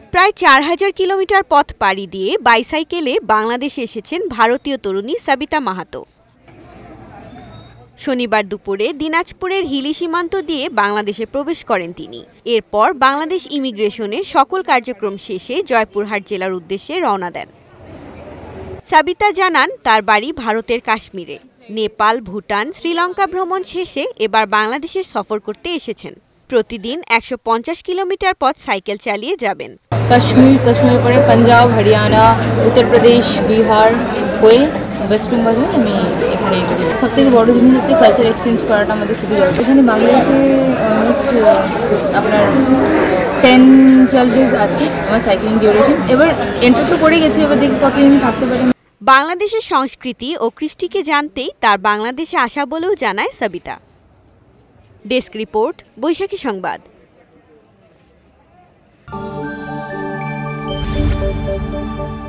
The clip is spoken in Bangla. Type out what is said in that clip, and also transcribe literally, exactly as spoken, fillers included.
প্রায় চার হাজার কিলোমিটার পথ পাড়ি দিয়ে বাইসাইকেলে বাংলাদেশে এসেছেন ভারতীয় তরুণী সাবিতা মাহাতো। শনিবার দুপুরে দিনাজপুরের হিলি সীমান্ত দিয়ে বাংলাদেশে প্রবেশ করেন তিনি। এরপর বাংলাদেশ ইমিগ্রেশনে সকল কার্যক্রম শেষে জয়পুরহাট জেলার উদ্দেশ্যে রওনা দেন। সাবিতা জানান, তার বাড়ি ভারতের কাশ্মীরে। নেপাল, ভুটান, শ্রীলঙ্কা ভ্রমণ শেষে এবার বাংলাদেশের সফর করতে এসেছেন। প্রতিদিন একশো পঞ্চাশ কিলোমিটার পথ সাইকেল চালিয়ে যাবেন। কাশ্মীর কাশ্মীর পরে পাঞ্জাব, হরিয়ানা, উত্তরপ্রদেশ, বিহার হয়ে ওয়েস্ট বেঙ্গল হয়ে আমি এখানে সব থেকে বড় জিনিস হচ্ছে কালচার এক্সচেঞ্জ করাটা আমাদের খুবই দরকার। এখানে বাংলাদেশে অলমোস্ট আপনার টেন টুয়েলভ ডেজ আছে আমার সাইক্লিং ডিউরেশন। এবার এন্টার তো করে গেছি, এবার দেখি কতদিন থাকতে পারি। বাংলাদেশের সংস্কৃতি ও কৃষ্টিকে জানতেই তার বাংলাদেশে আসা বলেও জানায় সাবিতা। ডেস্ক রিপোর্ট, বৈশাখী সংবাদ।